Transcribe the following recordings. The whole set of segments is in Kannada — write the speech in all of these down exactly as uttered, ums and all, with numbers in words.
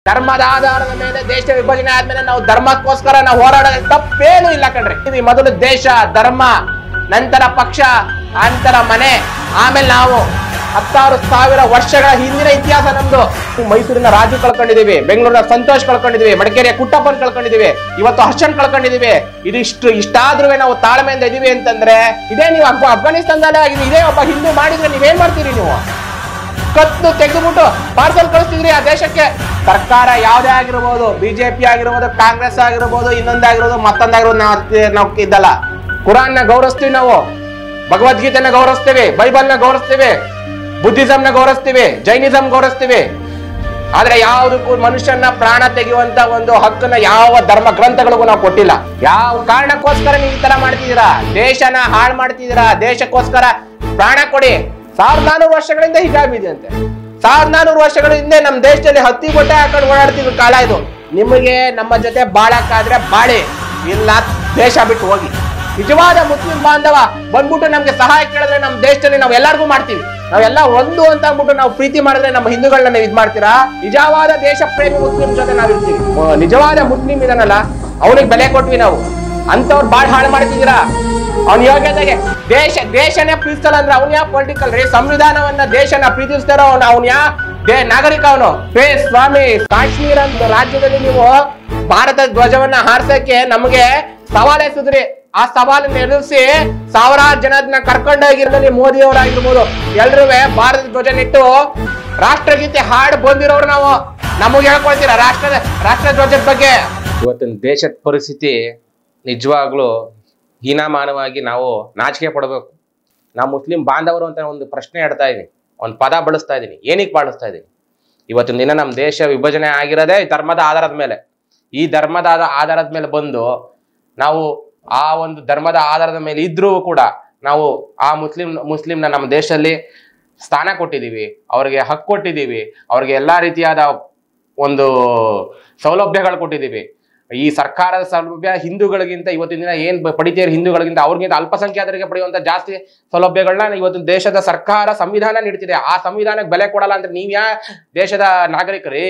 ಧರ್ಮದ ಆಧಾರದ ಮೇಲೆ ದೇಶ ವಿಭಜನೆ ಆದ್ಮೇಲೆ ನಾವು ಧರ್ಮಕ್ಕೋಸ್ಕರ ನಾವು ಹೋರಾಡೋದು ತಪ್ಪೇನು ಇಲ್ಲ ಕಣ್ರಿ. ಮೊದಲು ದೇಶ, ಧರ್ಮ, ನಂತರ ಪಕ್ಷ, ನಂತರ ಮನೆ, ಆಮೇಲೆ ನಾವು ಹತ್ತಾರು ಸಾವಿರ ವರ್ಷಗಳ ಹಿಂದಿನ ಇತಿಹಾಸ ನಮ್ದು. ಮೈಸೂರಿನ ರಾಜು ಕಳ್ಕೊಂಡಿದೀವಿ, ಬೆಂಗಳೂರಿನ ಸಂತೋಷ್ ಕಳ್ಕೊಂಡಿದೀವಿ, ಮಡಿಕೇರಿಯ ಕುಟ್ಟಪ್ಪನ್ ಕಳ್ಕೊಂಡಿದೀವಿ, ಇವತ್ತು ಹರ್ಷನ್ ಕಳ್ಕೊಂಡಿದೀವಿ. ಇದಿಷ್ಟು ಇಷ್ಟಾದ್ರೂ ನಾವು ತಾಳ್ಮೆಯಿಂದ ಇದೀವಿ ಅಂತಂದ್ರೆ ಇದೇ ನೀವು ಅಫ್ಘಾನಿಸ್ತಾನದಲ್ಲೇ ಆಗಿದೆ. ಇದೇ ಒಬ್ಬ ಹಿಂದೂ ಮಾಡಿದ್ರೆ ನೀವೇನ್ ಮಾಡ್ತೀರಿ? ನೀವು ಕತ್ತು ತೆಗೆದುಬಿಟ್ಟು ಪಾರ್ಸಲ್ ಕಳಿಸ್ತಿದ್ರಿ ಆ ದೇಶಕ್ಕೆ. ಸರ್ಕಾರ ಯಾವ್ದೇ ಆಗಿರ್ಬೋದು, ಬಿಜೆಪಿ ಆಗಿರ್ಬೋದು, ಕಾಂಗ್ರೆಸ್ ಆಗಿರ್ಬೋದು, ಇನ್ನೊಂದಾಗಿರ್ಬೋದು, ಮತ್ತೊಂದಾಗಿರ್ಬೋದು, ನಾವು ನಾವು ಇದ್ದಲ್ಲ. ಕುರಾನ್ ನ ಗೌರವಿಸ್ತೀವಿ, ನಾವು ಭಗವದ್ಗೀತೆನ ಗೌರವಿಸ್ತೀವಿ, ಬೈಬಲ್ನ ಗೌರವಿಸ್ತೀವಿ, ಬುದ್ಧಿಸಂ ನ ಗೌರವಿಸ್ತೀವಿ, ಜೈನಿಸಂ ಗೌರವಿಸ್ತೀವಿ. ಆದ್ರೆ ಯಾವುದಕ್ಕೂ ಮನುಷ್ಯನ ಪ್ರಾಣ ತೆಗೆಯುವಂತ ಒಂದು ಹಕ್ಕನ್ನ ಯಾವ ಧರ್ಮ ಗ್ರಂಥಗಳಿಗೂ ನಾವು ಕೊಟ್ಟಿಲ್ಲ. ಯಾವ ಕಾರಣಕ್ಕೋಸ್ಕರ ನೀವು ಈ ತರ ಮಾಡ್ತಿದ್ದೀರಾ? ದೇಶನ ಹಾಳು ಮಾಡ್ತಿದ್ದೀರಾ. ದೇಶಕ್ಕೋಸ್ಕರ ಪ್ರಾಣ ಕೊಡಿ. ಸಾವಿರದ ನಾನೂರು ವರ್ಷಗಳಿಂದ ಹಿಜಾಬ್ ಇದೆ ಅಂತೆ. ಸಾವಿರದ ನಾನೂರು ವರ್ಷಗಳ ಹಿಂದೆ ನಮ್ಮ ದೇಶದಲ್ಲಿ ಹತ್ತಿ ಬಟ್ಟೆ ಹಾಕೊಂಡು ಓಡಾಡ್ತಿದ್ರು ಕಾಲ ಇದು. ನಿಮಗೆ ನಮ್ಮ ಜೊತೆ ಬಾಳಕ್ಕಾದ್ರೆ ಬಾಳಿ, ಇಲ್ಲ ದೇಶ ಬಿಟ್ಟು ಹೋಗಿ. ನಿಜವಾದ ಮುಸ್ಲಿಂ ಬಾಂಧವ ಬಂದ್ಬಿಟ್ಟು ನಮ್ಗೆ ಸಹಾಯ ಕೇಳಿದ್ರೆ ನಮ್ಮ ದೇಶದಲ್ಲಿ ನಾವು ಎಲ್ಲರಿಗೂ ಮಾಡ್ತೀವಿ. ನಾವೆಲ್ಲ ಒಂದು ಅಂತ ಅಂದ್ಬಿಟ್ಟು ನಾವು ಪ್ರೀತಿ ಮಾಡಿದ್ರೆ ನಮ್ಮ ಹಿಂದೂಗಳನ್ನ ನೀವು ಇದ್ ಮಾಡ್ತೀರಾ? ನಿಜವಾದ ದೇಶ ಪ್ರೇಮಿ ಮುಸ್ಲಿಂ ಜೊತೆ ನಾವು ಇರ್ತೀವಿ. ನಿಜವಾದ ಮುಸ್ಲಿಂ ಇದನ್ನಲ್ಲ, ಅವನಿಗೆ ಬೆಲೆ ಕೊಟ್ವಿ ನಾವು. ಅಂತವ್ರು ಬಾಳ್ ಹಾಳು ಮಾಡ್ತಿದ್ದೀರಾ. ಅವ್ನ ಯೋಗ್ಯತೆಗೆ ದೇಶ ದೇಶನೇ ಪ್ರೀತಿಸಲ್ಲ ಅಂದ್ರೆ ಅವ್ನ ಯಾ ಪೊಲಿಟಿಕಲ್ ರೀ? ಸಂವಿಧಾನವನ್ನ ದೇಶನ ಪ್ರೀತಿಸ್ತಾರೋ ಅವ್ನ ಅವ್ನ ಯಾ ದೇ ನಾಗರಿಕ ಅವನು? ಹೇ ಸ್ವಾಮಿ, ಕಾಶ್ಮೀರ ರಾಜ್ಯದಲ್ಲಿ ನೀವು ಭಾರತ ಧ್ವಜವನ್ನ ಹಾರಿಸಕ್ಕೆ ನಮಗೆ ಸವಾಲ್ ಎಸೆದ್ರಿ. ಆ ಸವಾಲನ್ನ ಎದುರಿಸಿ ಸಾವಿರಾರು ಜನದನ್ನ ಕರ್ಕೊಂಡೋಗಿರಲಿ ಮೋದಿ ಅವರಾಗಿರ್ಬೋದು, ಎಲ್ರೂ ಭಾರತ ಧ್ವಜ ನಿಟ್ಟು ರಾಷ್ಟ್ರಗೀತೆ ಹಾಡು ಬಂದಿರೋರು ನಾವು. ನಮಗೆ ಹೇಳ್ಕೊಳ್ತೀರಾ ರಾಷ್ಟ್ರದ ರಾಷ್ಟ್ರ ಧ್ವಜದ ಬಗ್ಗೆ? ಇವತ್ತಿನ ದೇಶದ ಪರಿಸ್ಥಿತಿ ನಿಜವಾಗ್ಲೂ ಹೀನಾಮಾನವಾಗಿ ನಾವು ನಾಚಿಕೆ ಪಡಬೇಕು. ನಾವು ಮುಸ್ಲಿಂ ಬಾಂಧವರು ಅಂತ ಒಂದು ಪ್ರಶ್ನೆ ಇಡ್ತಾ ಇದೀನಿ, ಒಂದು ಪದ ಬಳಸ್ತಾ ಇದ್ದೀನಿ. ಏನಕ್ಕೆ ಬಳಸ್ತಾ ಇದ್ದೀನಿ? ಇವತ್ತಿನ ದಿನ ನಮ್ಮ ದೇಶ ವಿಭಜನೆ ಆಗಿರೋದೇ ಧರ್ಮದ ಆಧಾರದ ಮೇಲೆ. ಈ ಧರ್ಮದ ಆಧಾರದ ಮೇಲೆ ಬಂದು ನಾವು ಆ ಒಂದು ಧರ್ಮದ ಆಧಾರದ ಮೇಲೆ ಇದ್ರೂ ಕೂಡ ನಾವು ಆ ಮುಸ್ಲಿಂ ಮುಸ್ಲಿಂನ ನಮ್ಮ ದೇಶದಲ್ಲಿ ಸ್ಥಾನ ಕೊಟ್ಟಿದ್ದೀವಿ, ಅವ್ರಿಗೆ ಹಕ್ಕು ಕೊಟ್ಟಿದ್ದೀವಿ, ಅವ್ರಿಗೆ ಎಲ್ಲಾ ರೀತಿಯಾದ ಒಂದು ಸೌಲಭ್ಯಗಳು ಕೊಟ್ಟಿದ್ದೀವಿ. ಈ ಸರ್ಕಾರದ ಸೌಲಭ್ಯ ಹಿಂದೂಗಳಿಗಿಂತ ಇವತ್ತಿನ ದಿನ ಏನ್ ಪಡಿತೀರಿ ಹಿಂದೂಗಳಿಗಿಂತ ಅವ್ರಿಗಿಂತ ಅಲ್ಪಸಂಖ್ಯಾತರಿಗೆ ಪಡೆಯುವಂತ ಜಾಸ್ತಿ ಸೌಲಭ್ಯಗಳನ್ನ ಇವತ್ತು ದೇಶದ ಸರ್ಕಾರ ಸಂವಿಧಾನ ನೀಡ್ತಿದೆ. ಆ ಸಂವಿಧಾನಕ್ಕೆ ಬೆಲೆ ಕೊಡಲ್ಲ ಅಂದ್ರೆ ನೀವ್ ಯಾ ದೇಶದ ನಾಗರಿಕರಿ?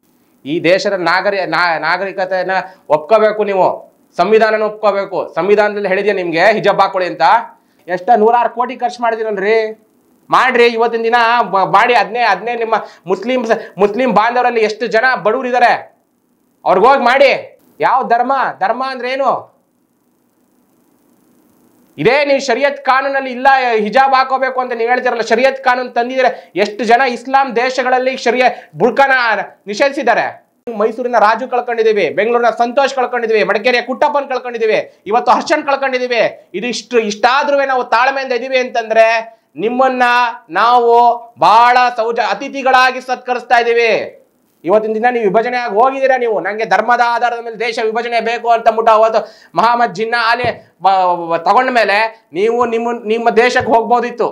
ಈ ದೇಶದ ನಾಗರಿ ನಾಗರಿಕತೆಯನ್ನ ಒಪ್ಕೋಬೇಕು. ನೀವು ಸಂವಿಧಾನನ ಒಪ್ಕೋಬೇಕು. ಸಂವಿಧಾನದಲ್ಲಿ ಹೇಳಿದ್ಯಾ ನಿಮ್ಗೆ ಹಿಜಾಬ್ ಹಾಕೊಳ್ಳಿ ಅಂತ? ಎಷ್ಟ ನೂರಾರು ಕೋಟಿ ಖರ್ಚು ಮಾಡಿದಿರಲ್ರಿ? ಮಾಡ್ರಿ. ಇವತ್ತಿನ ದಿನ ಮಾಡಿ ಅದನ್ನೇ ಅದನ್ನೇ ನಿಮ್ಮ ಮುಸ್ಲಿಂ ಮುಸ್ಲಿಂ ಬಾಂಧವರಲ್ಲಿ ಎಷ್ಟು ಜನ ಬಡವರಿದ್ದಾರೆ ಅವ್ರಿಗೋಗಿ ಮಾಡಿ. ಯಾವ ಧರ್ಮ? ಧರ್ಮ ಅಂದ್ರೆ ಏನು? ಇದೇ ನೀವು ಶರಿಯತ್ ಕಾನೂನಲ್ಲಿ ಇಲ್ಲ ಹಿಜಾಬ್ ಹಾಕೋಬೇಕು ಅಂತ ನೀವು ಹೇಳ್ತಿರಲ್ಲ, ಶರಿಯತ್ ಕಾನೂನು ತಂದಿದ್ರೆ ಎಷ್ಟು ಜನ ಇಸ್ಲಾಂ ದೇಶಗಳಲ್ಲಿ ಶರಿಯ ಬುರ್ಕಾನ ನಿಷೇಧಿಸಿದ್ದಾರೆ? ಮೈಸೂರಿನ ರಾಜು ಕಳ್ಕೊಂಡಿದೀವಿ, ಬೆಂಗಳೂರಿನ ಸಂತೋಷ್ ಕಳ್ಕೊಂಡಿದೀವಿ, ಮಡಿಕೇರಿಯ ಕುಟ್ಟಪ್ಪನ್ ಕಳ್ಕೊಂಡಿದೀವಿ, ಇವತ್ತು ಹರ್ಷನ್ ಕಳ್ಕೊಂಡಿದೀವಿ. ಇದಿಷ್ಟು ಇಷ್ಟಾದ್ರೂ ನಾವು ತಾಳ್ಮೆಯಿಂದ ಇದೀವಿ ಅಂತಂದ್ರೆ ನಿಮ್ಮನ್ನ ನಾವು ಬಹಳ ಸೌಜ ಅತಿಥಿಗಳಾಗಿ ಸತ್ಕರಿಸ್ತಾ ಇದೀವಿ. ಇವತ್ತಿನ ದಿನ ನೀವು ವಿಭಜನೆ ಆಗಿ ಹೋಗಿದ್ದೀರಾ. ನೀವು ನಂಗೆ ಧರ್ಮದ ಆಧಾರದ ಮೇಲೆ ದೇಶ ವಿಭಜನೆ ಬೇಕು ಅಂತ ಮುಟ್ಟ ಅವತ್ತು ಮಹಮ್ಮದ್ ಜಿನ್ನಾ ಆಲಿ ತಗೊಂಡ ಮೇಲೆ ನೀವು ನಿಮ್ಮ ನಿಮ್ಮ ದೇಶಕ್ಕೆ ಹೋಗ್ಬೋದಿತ್ತು.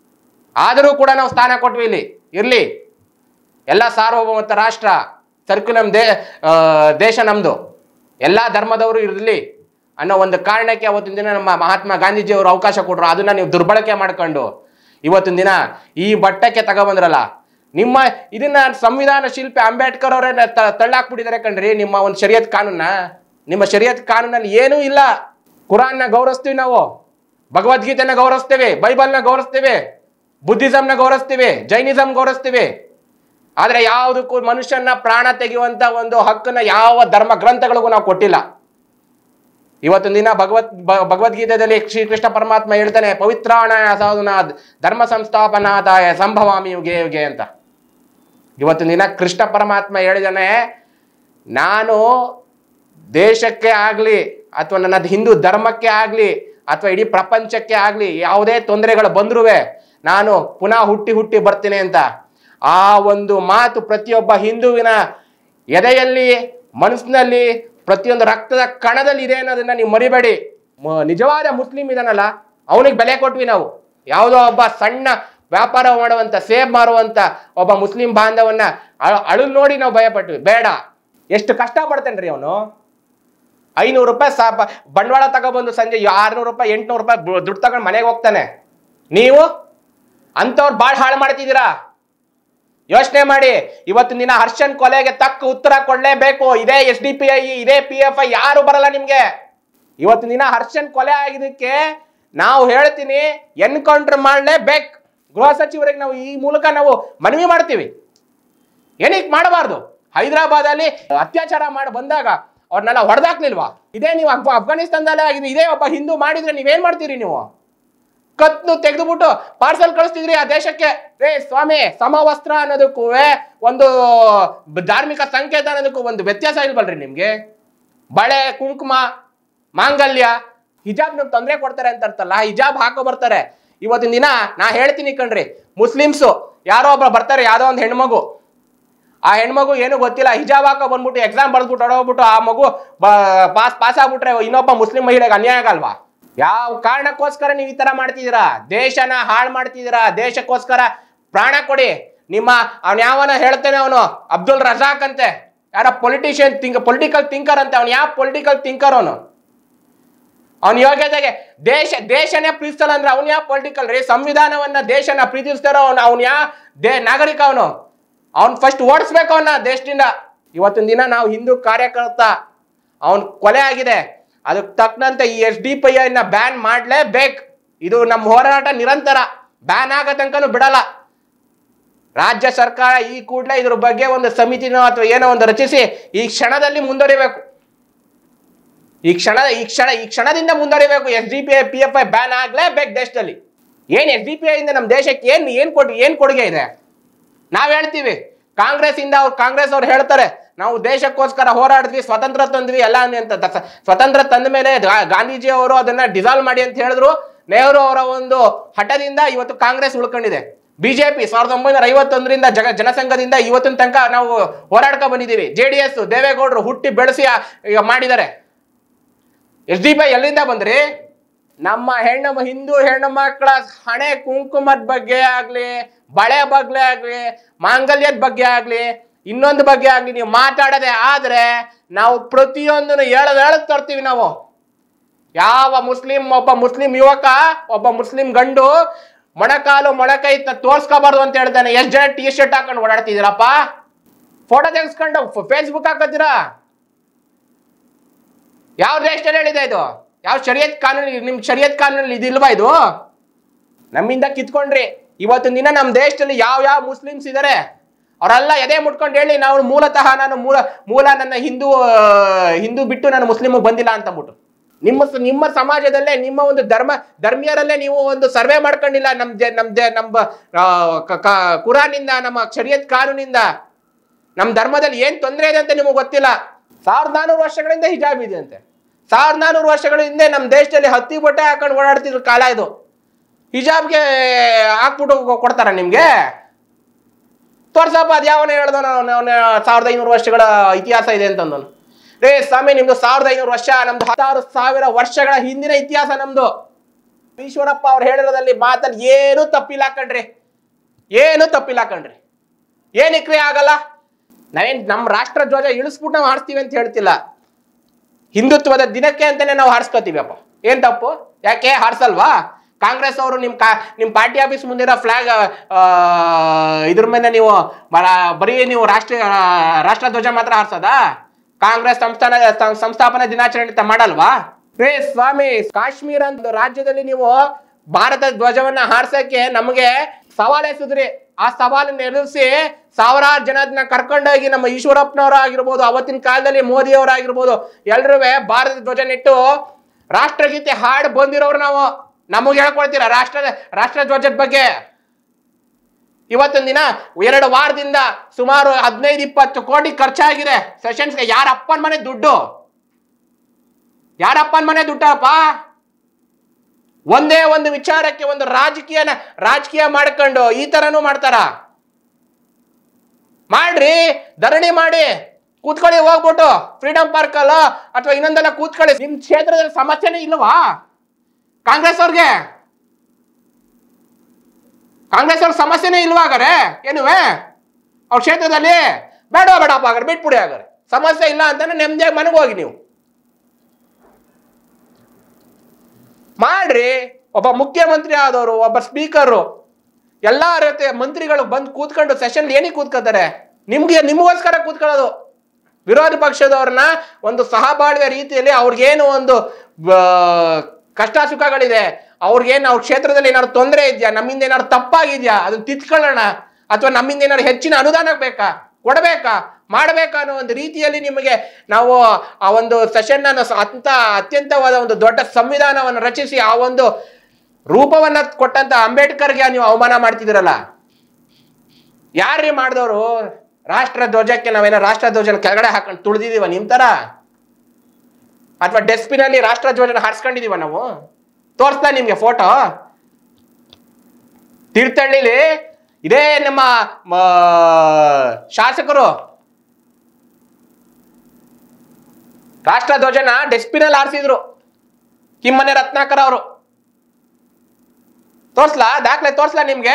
ಆದರೂ ಕೂಡ ನಾವು ಸ್ಥಾನ ಕೊಟ್ವಿ. ಇಲ್ಲಿ ಇರ್ಲಿ, ಎಲ್ಲ ಸಾರ್ವಭೌಮತ್ವ ರಾಷ್ಟ್ರ, ಸರ್ಕ್ಯುಲಮ್ ದೇ ದೇಶ ನಮ್ದು, ಎಲ್ಲಾ ಧರ್ಮದವರು ಇರಲಿ ಅನ್ನೋ ಒಂದು ಕಾರಣಕ್ಕೆ ಅವತ್ತಿನ ದಿನ ನಮ್ಮ ಮಹಾತ್ಮ ಗಾಂಧೀಜಿ ಅವರು ಅವಕಾಶ ಕೊಟ್ಟರು. ಅದನ್ನ ನೀವು ದುರ್ಬಳಕೆ ಮಾಡ್ಕೊಂಡು ಇವತ್ತಿನ ದಿನ ಈ ಬಟ್ಟಕ್ಕೆ ತಗೊಬಂದ್ರಲ್ಲ. ನಿಮ್ಮ ಇದನ್ನ ಸಂವಿಧಾನ ಶಿಲ್ಪಿ ಅಂಬೇಡ್ಕರ್ ಅವರೇ ತಳ್ಳಾಕ್ಬಿಟ್ಟಿದ್ದಾರೆ ಕಣ್ರಿ ನಿಮ್ಮ ಒಂದು ಶರಿಯತ್ ಕಾನೂನ. ನಿಮ್ಮ ಶರಿಯತ್ ಕಾನೂನಲ್ಲಿ ಏನೂ ಇಲ್ಲ. ಕುರಾನ್ನ ಗೌರವಿಸ್ತೀವಿ ನಾವು, ಭಗವದ್ಗೀತೆನ ಗೌರವಿಸ್ತೀವಿ, ಬೈಬಲ್ನ ಗೌರವಿಸ್ತೀವಿ, ಬುದ್ಧಿಸಂನ ಗೌರವಿಸ್ತೀವಿ, ಜೈನಿಸಂ ಗೌರವಿಸ್ತೀವಿ. ಆದ್ರೆ ಯಾವುದಕ್ಕೂ ಮನುಷ್ಯನ ಪ್ರಾಣ ತೆಗೆಯುವಂತ ಒಂದು ಹಕ್ಕನ್ನ ಯಾವ ಧರ್ಮ ಗ್ರಂಥಗಳಿಗೂ ನಾವು ಕೊಟ್ಟಿಲ್ಲ. ಇವತ್ತಿನ ದಿನ ಭಗವತ್ ಭಗವದ್ಗೀತೆಯಲ್ಲಿ ಶ್ರೀಕೃಷ್ಣ ಪರಮಾತ್ಮ ಹೇಳ್ತಾನೆ, ಪವಿತ್ರಾಣಾಯ ಸಾಧುನಾಥ್ ಧರ್ಮ ಸಂಸ್ಥಾಪನಾದಾಯ ಸಂಭವಾಮಿ ಯುಗೆ ಯುಗೆ ಅಂತ. ಇವತ್ತಿನ ದಿನ ಕೃಷ್ಣ ಪರಮಾತ್ಮ ಹೇಳಿದಾನೆ, ನಾನು ದೇಶಕ್ಕೆ ಆಗ್ಲಿ ಅಥವಾ ನನ್ನ ಹಿಂದೂ ಧರ್ಮಕ್ಕೆ ಆಗ್ಲಿ ಅಥವಾ ಇಡೀ ಪ್ರಪಂಚಕ್ಕೆ ಆಗ್ಲಿ ಯಾವುದೇ ತೊಂದರೆಗಳು ಬಂದ್ರುವೆ ನಾನು ಪುನಃ ಹುಟ್ಟಿ ಹುಟ್ಟಿ ಬರ್ತೀನಿ ಅಂತ. ಆ ಒಂದು ಮಾತು ಪ್ರತಿಯೊಬ್ಬ ಹಿಂದೂವಿನ ಎದೆಯಲ್ಲಿ, ಮನಸ್ಸಿನಲ್ಲಿ, ಪ್ರತಿಯೊಂದು ರಕ್ತದ ಕಣದಲ್ಲಿ ಇದೆ ಅನ್ನೋದನ್ನ ನೀವು ಮರಿಬೇಡಿ. ನಿಜವಾದ ಮುಸ್ಲಿಂ ಇದನ್ನಲ್ಲ, ಅವನಿಗೆ ಬೆಲೆ ಕೊಟ್ವಿ ನಾವು. ಯಾವುದೋ ಒಬ್ಬ ಸಣ್ಣ ವ್ಯಾಪಾರ ಮಾಡುವಂತ, ಸೇಬ್ ಮಾರುವಂತ ಒಬ್ಬ ಮುಸ್ಲಿಂ ಬಾಂಧವನ್ನ ಅಳು ನೋಡಿ ನಾವು ಭಯಪಟ್ವಿ. ಬೇಡ. ಎಷ್ಟು ಕಷ್ಟ ಪಡ್ತೇನ್ರಿ ಅವನು. ಐನೂರು ರೂಪಾಯಿ ಸಾ ಬಂಡವಾಳ ತಗೊಬಂದು ಸಂಜೆ ಆರ್ನೂರು ರೂಪಾಯಿ ಎಂಟ್ನೂರು ರೂಪಾಯಿ ದುಡ್ಡು ತಗೊಂಡು ಮನೆಗೆ ಹೋಗ್ತಾನೆ. ನೀವು ಅಂತವ್ರು ಬಾಳ್ ಹಾಳು ಮಾಡ್ತಿದ್ದೀರಾ. ಯೋಚನೆ ಮಾಡಿ. ಇವತ್ತಿನ ದಿನ ಹರ್ಷನ್ ಕೊಲೆಗೆ ತಕ್ಕ ಉತ್ತರ ಕೊಡ್ಲೇಬೇಕು. ಇದೇ ಎಸ್ ಡಿ ಪಿ ಐ, ಇದೇ ಪಿ ಎಫ್ ಐ, ಯಾರು ಬರಲ್ಲ ನಿಮ್ಗೆ. ಇವತ್ತಿನ ದಿನ ಹರ್ಷನ್ ಕೊಲೆ ಆಗಿದ್ದಕ್ಕೆ ನಾವು ಹೇಳ್ತೀನಿ, ಎನ್ಕೌಂಟರ್ ಮಾಡಲೇಬೇಕು. ಗೃಹ ಸಚಿವರಿಗೆ ನಾವು ಈ ಮೂಲಕ ನಾವು ಮನವಿ ಮಾಡ್ತೀವಿ, ಏನಕ್ಕೆ ಮಾಡಬಾರ್ದು. ಹೈದರಾಬಾದ್ ಅಲ್ಲಿ ಅತ್ಯಾಚಾರ ಮಾಡಿ ಬಂದಾಗ ಅವ್ರನ್ನೆಲ್ಲ ಹೊಡೆದಾಕ್ಲಿಲ್ವಾ? ಇದೇ ನೀವು ಅಫ್ ಅಫ್ಘಾನಿಸ್ತಾನದಲ್ಲೇ ಆಗಿದೆ. ಇದೇ ಒಬ್ಬ ಹಿಂದೂ ಮಾಡಿದ್ರೆ ನೀವೇನ್ ಮಾಡ್ತೀರಿ? ನೀವು ಕತ್ನು ತೆಗೆದುಬಿಟ್ಟು ಪಾರ್ಸಲ್ ಕಳಿಸ್ತಿದ್ರಿ ಆ ದೇಶಕ್ಕೆ. ರೇ ಸ್ವಾಮಿ, ಸಮವಸ್ತ್ರ ಅನ್ನೋದಕ್ಕೂ ಒಂದು ಧಾರ್ಮಿಕ ಸಂಕೇತ ಅನ್ನೋದಕ್ಕೂ ಒಂದು ವ್ಯತ್ಯಾಸ ಇಲ್ವಲ್ರಿ ನಿಮ್ಗೆ? ಬಳೆ, ಕುಂಕುಮ, ಮಾಂಗಲ್ಯ, ಹಿಜಾಬ್ ನಮ್ಗೆ ತೊಂದರೆ ಕೊಡ್ತಾರೆ ಅಂತ ಅರ್ಥಲ್ಲ. ಹಿಜಾಬ್ ಹಾಕೋ ಬರ್ತಾರೆ. ಇವತ್ತಿನ ದಿನ ನಾ ಹೇಳ್ತೀನಿ ಕಣ್ರಿ, ಮುಸ್ಲಿಮ್ಸು ಯಾರೋ ಒಬ್ಬ ಬರ್ತಾರೆ, ಯಾರೋ ಒಂದು ಹೆಣ್ಮಗು, ಆ ಹೆಣ್ಮಗು ಏನು ಗೊತ್ತಿಲ್ಲ, ಹಿಜಾಬ್ ಹಾಕೋ ಬಂದ್ಬಿಟ್ಟು ಎಕ್ಸಾಮ್ ಬರ್ದ್ಬಿಟ್ಟು ಹೊಡೋಗ್ಬಿಟ್ಟು ಆ ಮಗು ಪಾಸ್ ಪಾಸ್ ಆಗ್ಬಿಟ್ರೆ ಇನ್ನೊಬ್ಬ ಮುಸ್ಲಿಂ ಮಹಿಳೆಗೆ ಅನ್ಯಾಯ ಆಗಲ್ವಾ? ಯಾವ ಕಾರಣಕ್ಕೋಸ್ಕರ ನೀವು ಈ ತರ ಮಾಡ್ತಿದ್ದೀರಾ? ದೇಶನ ಹಾಳು ಮಾಡ್ತಿದ್ದೀರಾ. ದೇಶಕ್ಕೋಸ್ಕರ ಪ್ರಾಣ ಕೊಡಿ. ನಿಮ್ಮ ಅವ್ನು ಯಾವನ ಹೇಳ್ತೇನೆ, ಅವನು ಅಬ್ದುಲ್ ರಜಾಕ್ ಅಂತೆ, ಯಾರ ಪೊಲಿಟಿಷಿಯನ್ ಥಿಂಕ್ ಪೊಲಿಟಿಕಲ್ ಥಿಂಕರ್ ಅಂತೆ. ಅವ್ನು ಯಾವ ಪೊಲಿಟಿಕಲ್ ಥಿಂಕರ್? ಅವನು ಅವನ ಯೋಗ್ಯತೆಗೆ ದೇಶ ದೇಶನೇ ಪ್ರೀತಿಸಲ್ಲ ಅಂದ್ರೆ ಅವ್ನು ಯಾವ ಪೊಲಿಟಿಕಲ್ ರೀ? ಸಂವಿಧಾನವನ್ನ ದೇಶನ ಪ್ರೀತಿಸ್ತಾರೋ ಅವ್ನು ಅವ್ನು ಯಾವ ದೇ ನಾಗರಿಕ? ಅವನು ಅವ್ನು ಫಸ್ಟ್ ಓಡಿಸ್ಬೇಕು ಅವನ್ನ ದೇಶದಿಂದ. ಇವತ್ತಿನ ದಿನ ನಾವು ಹಿಂದೂ ಕಾರ್ಯಕರ್ತ, ಅವನ್ ಕೊಲೆ ಆಗಿದೆ, ಅದಕ್ಕೆ ತಕ್ಕಂತೆ ಈ ಎಸ್ ಡಿ ಪಿ ಐ ನ ಬ್ಯಾನ್ ಮಾಡ್ಲೇಬೇಕು. ಇದು ನಮ್ಮ ಹೋರಾಟ ನಿರಂತರ, ಬ್ಯಾನ್ ಆಗೋ ತನಕನೂ ಬಿಡಲ್ಲ. ರಾಜ್ಯ ಸರ್ಕಾರ ಈ ಕೂಡಲೇ ಇದ್ರ ಬಗ್ಗೆ ಒಂದು ಸಮಿತಿನೋ ಅಥವಾ ಏನೋ ಒಂದು ರಚಿಸಿ ಈ ಕ್ಷಣದಲ್ಲಿ ಮುಂದುವರಿಬೇಕು. ಈ ಕ್ಷಣ ಈ ಕ್ಷಣ ಈ ಕ್ಷಣದಿಂದ ಮುಂದುವರಿಬೇಕು. S D P I P F I ban ಆಗ್ಲೇಬೇಕು ದೇಶದಲ್ಲಿ. ಏನ್ ಎಸ್ ಡಿ ಪಿ ಐ ಇಂದ ನಮ್ಮ ದೇಶಕ್ಕೆ ಏನ್ ಏನ್ ಕೊಡ್ ಏನ್ ಕೊಡುಗೆ ಇದೆ? ನಾವ್ ಹೇಳ್ತೀವಿ, ಕಾಂಗ್ರೆಸ್ ಇಂದ ಅವ್ರು ಕಾಂಗ್ರೆಸ್ ಅವ್ರು ಹೇಳ್ತಾರೆ, ನಾವು ದೇಶಕ್ಕೋಸ್ಕರ ಹೋರಾಡಿದ್ವಿ, ಸ್ವತಂತ್ರ ತಂದ್ವಿ ಎಲ್ಲ ಅಂತ. ಸ್ವತಂತ್ರ ತಂದ ಮೇಲೆ ಗಾಂಧೀಜಿ ಅವರು ಅದನ್ನ ಡಿಸಾಲ್ವ್ ಮಾಡಿ ಅಂತ ಹೇಳಿದ್ರು. ನೆಹರು ಅವರ ಒಂದು ಹಠದಿಂದ ಇವತ್ತು ಕಾಂಗ್ರೆಸ್ ಉಳ್ಕೊಂಡಿದೆ. ಬಿಜೆಪಿ ಸಾವಿರದ ಒಂಬೈನೂರ ಐವತ್ತೊಂದರಿಂದ ಜಗ ಜನಸಂಘದಿಂದ ಇವತ್ತಿನ ತನಕ ನಾವು ಹೋರಾಡ್ಕ ಬಂದಿದ್ದೀವಿ. ಜೆ ಡಿ ಎಸ್ ದೇವೇಗೌಡರು ಹುಟ್ಟಿ ಬೆಳೆಸಿ ಈಗ ಮಾಡಿದ್ದಾರೆ. ಎಸ್ ಡಿ ಪಿ ಐ ಎಲ್ಲಿಂದ ಬಂದ್ರಿ? ನಮ್ಮ ಹೆಣ್ಣು ಹಿಂದೂ ಹೆಣ್ಣು ಮಕ್ಕಳ ಹಣೆ ಕುಂಕುಮದ ಬಗ್ಗೆ ಆಗ್ಲಿ, ಬಳೆ ಬಗ್ಗೆ ಆಗ್ಲಿ, ಮಾಂಗಲ್ಯದ ಬಗ್ಗೆ ಆಗ್ಲಿ, ಇನ್ನೊಂದು ಬಗ್ಗೆ ಆಗ್ಲಿ ನೀವು ಮಾತಾಡದೆ ಆದ್ರೆ ನಾವು ಪ್ರತಿಯೊಂದನ್ನು ಹೇಳದ್ ಹೇಳದ್ ತರ್ತೀವಿ. ನಾವು ಯಾವ ಮುಸ್ಲಿಂ ಒಬ್ಬ ಮುಸ್ಲಿಂ ಯುವಕ, ಒಬ್ಬ ಮುಸ್ಲಿಂ ಗಂಡು ಮೊಣಕಾಲು ಮೊಣಕೈ ತೋರ್ಸ್ಕೋಬಾರ್ದು ಅಂತ ಹೇಳ್ತಾನೆ. ಎಷ್ಟ್ ಜನ ಟಿ ಶರ್ಟ್ ಹಾಕೊಂಡು ಓಡಾಡ್ತಿದ್ದೀರಪ್ಪ? Photo ತೆಗೆಸ್ಕೊಂಡು Facebook ಹಾಕತ್ತೀರಾ? ಯಾವ ದೇಶದಲ್ಲಿ ಹೇಳಿದೆ ಇದು? ಯಾವ ಶರಿಯತ್ ಕಾನೂನು? ನಿಮ್ ಶರಿಯತ್ ಕಾನೂನಲ್ಲಿ ಇದಿಲ್ವಾ ಇದು? ನಮ್ಮಿಂದ ಕಿತ್ಕೊಂಡ್ರಿ. ಇವತ್ತಿನ ದಿನ ನಮ್ಮ ದೇಶದಲ್ಲಿ ಯಾವ ಯಾವ ಮುಸ್ಲಿಮ್ಸ್ ಇದಾರೆ ಅವರೆಲ್ಲ ಎದೆ ಮುಟ್ಕೊಂಡು ಹೇಳಿ, ನಾವು ಮೂಲತಃ ನಾನು ಮೂಲ ಮೂಲ ನನ್ನ ಹಿಂದೂ ಹಿಂದೂ ಬಿಟ್ಟು ನಾನು ಮುಸ್ಲಿಮ್ ಬಂದಿಲ್ಲ ಅಂತಂದ್ಬಿಟ್ಟು. ನಿಮ್ಮ ನಿಮ್ಮ ಸಮಾಜದಲ್ಲೇ, ನಿಮ್ಮ ಒಂದು ಧರ್ಮ ಧರ್ಮೀಯರಲ್ಲೇ ನೀವು ಒಂದು ಸರ್ವೆ ಮಾಡ್ಕೊಂಡಿಲ್ಲ. ನಮ್ ನಮ್ ನಮ್ಮ ಕುರಾನಿಂದ, ನಮ್ಮ ಶರಿಯತ್ ಕಾನೂನಿಂದ ನಮ್ಮ ಧರ್ಮದಲ್ಲಿ ಏನ್ ತೊಂದರೆ ಇದೆ ಅಂತ ನಿಮಗೆ ಗೊತ್ತಿಲ್ಲ. ಸಾವಿರದ ನಾನೂರು ವರ್ಷಗಳಿಂದ ಹಿಜಾಬ್ ಇದೆ ಅಂತೆ. ಸಾವಿರದ ನಾನೂರು ವರ್ಷಗಳ ಹಿಂದೆ ನಮ್ಮ ದೇಶದಲ್ಲಿ ಹತ್ತಿ ಬಟ್ಟೆ ಹಾಕೊಂಡು ಓಡಾಡ್ತಿದ್ರು ಕಾಲ ಇದು. ಹಿಜಾಬ್ಗೆ ಹಾಕ್ಬಿಟ್ಟು ಕೊಡ್ತಾರ ನಿಮ್ಗೆ? ತೋರ್ಸಪ್ಪ, ಅದು ಯಾವನ ಹೇಳ್ದ ಸಾವಿರದ ಐನೂರು ವರ್ಷಗಳ ಇತಿಹಾಸ ಇದೆ ಅಂತಂದನು. ರೇ ಸ್ವಾಮಿ, ನಿಮ್ದು ಸಾವಿರದ ಐನೂರು ವರ್ಷ, ನಮ್ದು ಹತ್ತಾರು ಸಾವಿರ ವರ್ಷಗಳ ಹಿಂದಿನ ಇತಿಹಾಸ ನಮ್ದು. ಈಶ್ವರಪ್ಪ ಅವ್ರು ಹೇಳಿರೋದಲ್ಲಿ ಮಾತಲ್ಲಿ ಏನು ತಪ್ಪಿಲ್ಲ ಕಣ್ರಿ, ಏನು ತಪ್ಪಿಲ್ಲ ಕಣ್ರಿ. ಏನಕ್ಕೆ ಆಗಲ್ಲ? ನಾವೇನ್ ನಮ್ಮ ರಾಷ್ಟ್ರ ಧ್ವಜ ಇಳಿಸ್ಬಿಟ್ಟು ನಾವು ಹಾರಿಸ್ತೀವಿ ಅಂತ ಹೇಳ್ತಿಲ್ಲ. ಹಿಂದುತ್ವದ ದಿನಕ್ಕೆ ಅಂತಾನೆ ನಾವು ಹಾರಿಸ್ಕೋತೀವಿ. ಅಪ್ಪ ಏನ್ ತಪ್ಪು? ಯಾಕೆ ಹಾರಿಸಲ್ವಾ? ಕಾಂಗ್ರೆಸ್ ಅವರು ನಿಮ್ ಕಾ ನಿಮ್ ಪಾರ್ಟಿ ಆಫೀಸ್ ಮುಂದಿರೋ ಫ್ಲಾಗ್ ಇದ್ರ ಮೇಲೆ ನೀವು ಬರೀ ನೀವು ರಾಷ್ಟ್ರೀಯ ರಾಷ್ಟ್ರ ಧ್ವಜ ಮಾತ್ರ ಹಾರಿಸೋದಾ? ಕಾಂಗ್ರೆಸ್ ಸಂಸ್ಥಾನ ಸಂಸ್ಥಾಪನಾ ದಿನಾಚರಣೆ ಮಾಡಲ್ವಾ? ರೇ ಸ್ವಾಮಿ, ಕಾಶ್ಮೀರ ಅಂತ ರಾಜ್ಯದಲ್ಲಿ ನೀವು ಭಾರತ ಧ್ವಜವನ್ನ ಹಾರಿಸಕ್ಕೆ ನಮಗೆ ಸವಾಲು ಎಸೆದ್ರಿ. ಆ ಸವಾಲನ್ನು ಎದುರಿಸಿ ಸಾವಿರಾರು ಜನದನ್ನ ಕರ್ಕೊಂಡೋಗಿ ನಮ್ಮ ಈಶ್ವರಪ್ಪನವರ ಆಗಿರ್ಬೋದು, ಅವತ್ತಿನ ಕಾಲದಲ್ಲಿ ಮೋದಿ ಅವರಾಗಿರ್ಬೋದು, ಎಲ್ರೂ ಭಾರತ ಧ್ವಜ ನೆಟ್ಟು ರಾಷ್ಟ್ರಗೀತೆ ಹಾಡು ಬಂದಿರೋರು ನಾವು. ನಮಗೆ ಹೇಳ್ಕೊಳ್ತೀರಾ ರಾಷ್ಟ್ರ ರಾಷ್ಟ್ರ ಧ್ವಜದ ಬಗ್ಗೆ? ಇವತ್ತಿನ ದಿನ ಎರಡು ವಾರದಿಂದ ಸುಮಾರು ಹದಿನೈದು ಇಪ್ಪತ್ತು ಕೋಟಿ ಖರ್ಚಾಗಿದೆ ಸೆಷನ್ಸ್ಗೆ. ಯಾರ ಅಪ್ಪನ ಮನೆ ದುಡ್ಡು? ಯಾರಪ್ಪನ ಮನೆ ದುಡ್ಡಪ್ಪ? ಒಂದೇ ಒಂದು ವಿಚಾರಕ್ಕೆ ಒಂದು ರಾಜಕೀಯನ ರಾಜಕೀಯ ಮಾಡ್ಕೊಂಡು ಈ ತರನು ಮಾಡ್ತಾರ? ಮಾಡ್ರಿ, ಧರಣಿ ಮಾಡಿ ಕೂತ್ಕೊಳ್ಳಿ, ಹೋಗ್ಬಿಟ್ಟು ಫ್ರೀಡಂ ಪಾರ್ಕ್ ಅಲ್ಲ ಅಥವಾ ಇನ್ನೊಂದೆಲ್ಲ ಕೂತ್ಕೊಳ್ಳಿ. ನಿಮ್ ಕ್ಷೇತ್ರದಲ್ಲಿ ಸಮಸ್ಯೆನೇ ಇಲ್ವಾ ಕಾಂಗ್ರೆಸ್ ಅವ್ರಿಗೆ? ಕಾಂಗ್ರೆಸ್ ಅವ್ರ ಸಮಸ್ಯೆನೇ ಇಲ್ವಾ ಹಾಗಾರೆ? ಏನುವೆ ಅವ್ರ ಕ್ಷೇತ್ರದಲ್ಲಿ? ಬೇಡ ಬೇಡಪ್ಪ ಹಾಗಾರೆ ಬಿಟ್ಬಿಡಿ. ಹಾಗಾರೆ ಸಮಸ್ಯೆ ಇಲ್ಲ ಅಂತಾನೆ ನೆಮ್ಮದಿಯಾಗಿ ಮನೆಗೆ ಹೋಗಿ ನೀವು ಮಾಡ್ರಿ. ಒಬ್ಬ ಮುಖ್ಯಮಂತ್ರಿ ಆದವರು, ಒಬ್ಬ ಸ್ಪೀಕರು ಎಲ್ಲಾ ರೀತಿಯ ಮಂತ್ರಿಗಳು ಬಂದು ಕೂತ್ಕೊಂಡು ಸೆಷನ್ ಏನಿಗೆ ಕೂತ್ಕೋತಾರೆ? ನಿಮ್ಗೆ ನಿಮಗೋಸ್ಕರ ಕೂತ್ಕೊಳ್ಳೋದು. ವಿರೋಧ ಪಕ್ಷದವ್ರನ್ನ ಒಂದು ಸಹಬಾಳ್ವೆ ರೀತಿಯಲ್ಲಿ ಅವ್ರಿಗೇನು ಒಂದು ಕಷ್ಟ ಸುಖಗಳಿದೆ, ಅವ್ರಿಗೇನು ಅವ್ರ ಕ್ಷೇತ್ರದಲ್ಲಿ ಏನಾದ್ರು ತೊಂದರೆ ಇದೆಯಾ, ನಮ್ಮಿಂದ ಏನಾದ್ರು ತಪ್ಪಾಗಿದ್ಯಾ ಅದನ್ನ ತಿದ್ಕೊಳ್ಳೋಣ, ಅಥವಾ ನಮ್ಮಿಂದ ಏನಾದ್ರು ಹೆಚ್ಚಿನ ಅನುದಾನ ಬೇಕಾ, ಕೊಡಬೇಕಾ, ಮಾಡಬೇಕಾ ಅನ್ನೋ ಒಂದು ರೀತಿಯಲ್ಲಿ ನಿಮಗೆ ನಾವು ಆ ಒಂದು ಸೆಷನ್ ಅನ್ನು ಅಂತ ಅತ್ಯಂತವಾದ ಒಂದು ದೊಡ್ಡ ಸಂವಿಧಾನವನ್ನು ರಚಿಸಿ ಆ ಒಂದು ರೂಪವನ್ನ ಕೊಟ್ಟಂತ ಅಂಬೇಡ್ಕರ್ಗೆ ನೀವು ಅವಮಾನ ಮಾಡ್ತಿದ್ದೀರಲ್ಲ. ಯಾರೇ ಮಾಡಿದವರು? ರಾಷ್ಟ್ರ ಧ್ವಜಕ್ಕೆ ನಾವೇನೋ ರಾಷ್ಟ್ರ ಧ್ವಜನ ಕೆಳಗಡೆ ಹಾಕೊಂಡು ತುಳಿದಿದೀವ ನಿಮ್ ತರ, ಅಥವಾ ಡಸ್ಟ್ಬಿನ್ ಅಲ್ಲಿ ರಾಷ್ಟ್ರ ಧ್ವಜನ ಹಾರಿಸ್ಕೊಂಡಿದೀವ ನಾವು? ತೋರಿಸ್ತಾ ನಿಮ್ಗೆ ಫೋಟೋ? ತೀರ್ಥಹಳ್ಳಿಲಿ ಇದೇ ನಮ್ಮ ಶಾಸಕರು ರಾಷ್ಟ್ರ ಧ್ವಜನ ಡಸ್ಟ್ಬಿನ್ ಅಲ್ಲಿ ಹಾರಿಸಿದ್ರು, ಕಿಮ್ಮನೆ ರತ್ನಾಕರ್ ಅವರು. ತೋರ್ಸ್ಲಾ ದಾಖಲೆ? ತೋರ್ಸ್ಲಾ ನಿಮ್ಗೆ?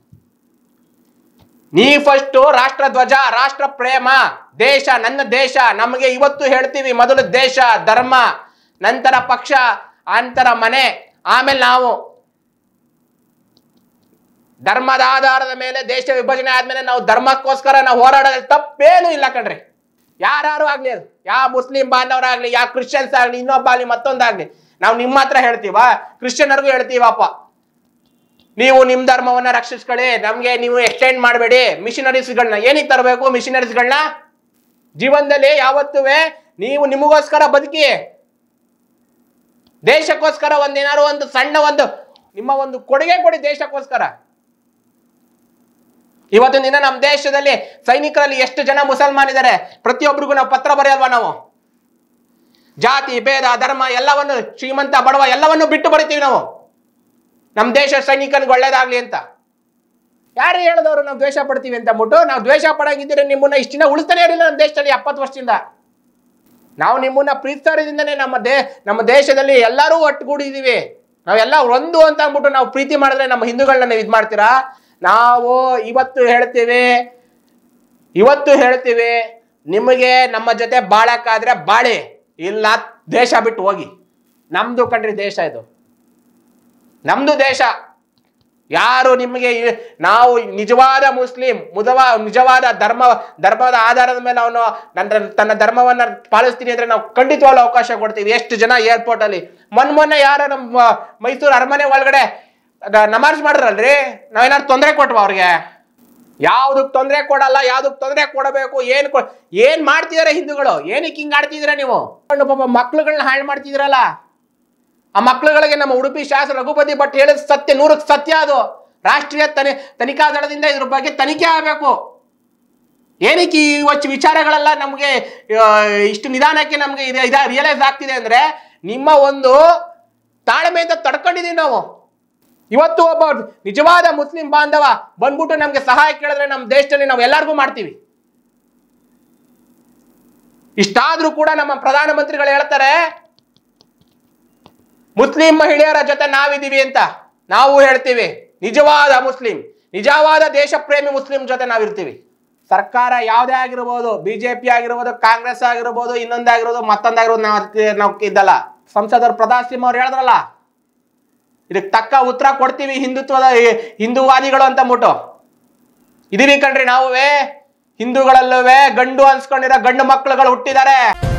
ನೀ ಫಸ್ಟ್ ರಾಷ್ಟ್ರ ಧ್ವಜ, ರಾಷ್ಟ್ರ ಪ್ರೇಮ, ದೇಶ, ನನ್ನ ದೇಶ. ನಮಗೆ ಇವತ್ತು ಹೇಳ್ತೀವಿ, ಮೊದಲು ದೇಶ, ಧರ್ಮ, ನಂತರ ಪಕ್ಷ, ಅಂತರ ಮನೆ, ಆಮೇಲೆ ನಾವು. ಧರ್ಮದ ಆಧಾರದ ಮೇಲೆ ದೇಶ ವಿಭಜನೆ ಆದ್ಮೇಲೆ ನಾವು ಧರ್ಮಕ್ಕೋಸ್ಕರ ನಾವು ಹೋರಾಡೋದ್ರಲ್ಲಿ ತಪ್ಪೇನು ಇಲ್ಲ ಕಣ್ರಿ. ಯಾರು ಆಗ್ಲಿ, ಅದು ಯಾವ ಮುಸ್ಲಿಂ ಬಾಂಧವರಾಗ್ಲಿ, ಯಾವ ಕ್ರಿಶ್ಚಿಯನ್ಸ್ ಆಗ್ಲಿ, ಇನ್ನೊಬ್ಬ ಆಗ್ಲಿ, ಮತ್ತೊಂದಾಗ್ಲಿ, ನಾವು ನಿಮ್ಮ ಹತ್ರ ಹೇಳ್ತೀವ, ಕ್ರಿಶ್ಚಿಯನ್ರಿಗೂ ಹೇಳ್ತೀವಪ್ಪ, ನೀವು ನಿಮ್ ಧರ್ಮವನ್ನ ರಕ್ಷಿಸ್ಕೊಳ್ಳಿ, ನಮ್ಗೆ ನೀವು ಎಕ್ಸ್ಟೆಂಡ್ ಮಾಡಬೇಡಿ. ಮಿಷನರೀಸ್ಗಳನ್ನ ಏನಿಗೆ ತರಬೇಕು? ಮಿಷನರೀಸ್ಗಳನ್ನ ಜೀವನದಲ್ಲಿ ಯಾವತ್ತುವೆ ನೀವು ನಿಮಗೋಸ್ಕರ ಬದುಕಿ, ದೇಶಕ್ಕೋಸ್ಕರ ಒಂದೇನಾರು ಒಂದು ಸಣ್ಣ ಒಂದು ನಿಮ್ಮ ಒಂದು ಕೊಡುಗೆ ಕೊಡಿ ದೇಶಕ್ಕೋಸ್ಕರ. ಇವತ್ತಿನ ದಿನ ನಮ್ಮ ದೇಶದಲ್ಲಿ ಸೈನಿಕರಲ್ಲಿ ಎಷ್ಟು ಜನ ಮುಸಲ್ಮಾನ್ ಇದ್ದಾರೆ? ಪ್ರತಿಯೊಬ್ಬರಿಗೂ ನಾವು ಪತ್ರ ಬರೆಯಲ್ವಾ? ನಾವು ಜಾತಿ ಭೇದ ಧರ್ಮ ಎಲ್ಲವನ್ನು, ಶ್ರೀಮಂತ ಬಡವ ಎಲ್ಲವನ್ನು ಬಿಟ್ಟು ಬರಿತೀವಿ ನಾವು, ನಮ್ಮ ದೇಶ ಸೈನಿಕನಿಗೆ ಒಳ್ಳೇದಾಗ್ಲಿ ಅಂತ. ಯಾರು ಹೇಳಿದವರು ನಾವು ದ್ವೇಷ ಪಡ್ತೀವಿ ಅಂತ ಅಂದ್ಬಿಟ್ಟು? ನಾವು ದ್ವೇಷ ಪಡಂಗಿದ್ರೆ ನಿಮ್ಮನ್ನ ಇಷ್ಟಿನ ಉಳಿಸ್ತಾನೆ ಇರಲಿಲ್ಲ ನಮ್ಮ ದೇಶದಲ್ಲಿ ಎಪ್ಪತ್ತು ವರ್ಷದಿಂದ. ನಾವು ನಿಮ್ಮನ್ನ ಪ್ರೀತಿಸೋದ್ರಿಂದನೇ ನಮ್ಮ ದೇ ನಮ್ಮ ದೇಶದಲ್ಲಿ ಎಲ್ಲರೂ ಒಟ್ಟುಗೂಡಿದೀವಿ. ನಾವೆಲ್ಲ ಒಂದು ಅಂತ ಅಂದ್ಬಿಟ್ಟು ನಾವು ಪ್ರೀತಿ ಮಾಡಿದ್ರೆ ನಮ್ಮ ಹಿಂದೂಗಳನ್ನ ನೀವು ಇದು ಮಾಡ್ತೀರಾ? ನಾವು ಇವತ್ತು ಹೇಳ್ತೀವಿ, ಇವತ್ತು ಹೇಳ್ತೀವಿ, ನಿಮಗೆ ನಮ್ಮ ಜೊತೆ ಬಾಳಕ್ಕಾದ್ರೆ ಬಾಳಿ, ಇಲ್ಲ ದೇಶ ಬಿಟ್ಟು ಹೋಗಿ. ನಮ್ದು ಕಣ್ರಿ ದೇಶ ಇದು, ನಮ್ದು ದೇಶ. ಯಾರು ನಿಮಗೆ ನಾವು ನಿಜವಾದ ಮುಸ್ಲಿಂ, ಮುದವ ನಿಜವಾದ ಧರ್ಮ ಧರ್ಮದ ಆಧಾರದ ಮೇಲೆ ಅವನು ನನ್ನ ತನ್ನ ಧರ್ಮವನ್ನ ಪಾಲಿಸ್ತೀನಿ ಅಂದ್ರೆ ನಾವು ಖಂಡಿತವಾಗ್ಲೂ ಅವಕಾಶ ಕೊಡ್ತೀವಿ. ಎಷ್ಟು ಜನ ಏರ್ಪೋರ್ಟ್ ಅಲ್ಲಿ ಮೊನ್ನೆ ಮೊನ್ನೆ ಯಾರ ನಮ್ಮ ಮೈಸೂರು ಅರಮನೆ ಒಳಗಡೆ ನಮಾಜ್ ಮಾಡ್ರಲ್ರಿ, ನಾವೇನಾದ್ರು ತೊಂದರೆ ಕೊಟ್ವ ಅವ್ರಿಗೆ? ಯಾವ್ದಕ್ ತೊಂದರೆ ಕೊಡಲ್ಲ, ಯಾವ್ದಕ್ ತೊಂದರೆ ಕೊಡಬೇಕು? ಏನ್ ಏನ್ ಮಾಡ್ತಿದಾರೆ ಹಿಂದೂಗಳು? ಏನಕ್ಕೆ ಹಿಂಗ್ ಆಡ್ತಿದ್ರ ನೀವು? ಪಾಪ ಮಕ್ಳುಗಳನ್ನ ಹಾಳು ಮಾಡ್ತಿದ್ರಲ್ಲ, ಆ ಮಕ್ಳುಗಳಿಗೆ ನಮ್ಮ ಉಡುಪಿ ಶಾಸಕ ರಘುಪತಿ ಭಟ್ ಹೇಳಿದ ಸತ್ಯ ನೂರಕ್ಕೆ ಸತ್ಯ. ಅದು ರಾಷ್ಟ್ರೀಯ ತನಿ ತನಿಖಾ ದಳದಿಂದ ಇದ್ರ ಬಗ್ಗೆ ತನಿಖೆ ಆಗಬೇಕು. ಏನಕ್ಕೆ ಇವತ್ತು ವಿಚಾರಗಳೆಲ್ಲ ನಮ್ಗೆ ಇಷ್ಟು ನಿಧಾನಕ್ಕೆ ನಮ್ಗೆ ಇದ ರಿಯಲೈಸ್ ಆಗ್ತಿದೆ ಅಂದ್ರೆ ನಿಮ್ಮ ಒಂದು ತಾಳ್ಮೆಯಿಂದ ತಡ್ಕೊಂಡಿದೀವಿ ನಾವು. ಇವತ್ತು ಒಬ್ಬ ನಿಜವಾದ ಮುಸ್ಲಿಂ ಬಾಂಧವ ಬಂದ್ಬಿಟ್ಟು ನಮ್ಗೆ ಸಹಾಯ ಕೇಳಿದ್ರೆ ನಮ್ಮ ದೇಶದಲ್ಲಿ ನಾವು ಎಲ್ಲರಿಗೂ ಮಾಡ್ತೀವಿ. ಇಷ್ಟಾದ್ರೂ ಕೂಡ ನಮ್ಮ ಪ್ರಧಾನಮಂತ್ರಿಗಳು ಹೇಳ್ತಾರೆ ಮುಸ್ಲಿಂ ಮಹಿಳೆಯರ ಜೊತೆ ನಾವಿದ್ದೀವಿ ಅಂತ. ನಾವು ಹೇಳ್ತೀವಿ ನಿಜವಾದ ಮುಸ್ಲಿಂ, ನಿಜವಾದ ದೇಶ ಪ್ರೇಮಿ ಮುಸ್ಲಿಂ ಜೊತೆ ನಾವಿರ್ತೀವಿ. ಸರ್ಕಾರ ಯಾವುದೇ ಆಗಿರ್ಬೋದು, ಬಿಜೆಪಿ ಆಗಿರ್ಬೋದು, ಕಾಂಗ್ರೆಸ್ ಆಗಿರ್ಬೋದು, ಇನ್ನೊಂದಾಗಿರ್ಬೋದು, ಮತ್ತೊಂದಾಗಿರ್ಬೋದು, ನಾವು ನಾವು ಇದ್ದಲ್ಲ. ಸಂಸದರು ಪ್ರತಾಪ್ ಸಿಂಹ ಅವ್ರು ಹೇಳಿದ್ರಲ್ಲ, ಇದಕ್ಕೆ ತಕ್ಕ ಉತ್ತರ ಕೊಡ್ತೀವಿ ಹಿಂದುತ್ವದ ಹಿಂದೂವಾದಿಗಳು ಅಂತ ಅಂದ್ಬಿಟ್ಟು ಇದೀವಿ ಕಣ್ರಿ. ನಾವುವೇ ಹಿಂದೂಗಳಲ್ಲೂ ಗಂಡು ಅನ್ಸ್ಕೊಂಡಿರೋ ಗಂಡು ಮಕ್ಕಳುಗಳು ಹುಟ್ಟಿದ್ದಾರೆ.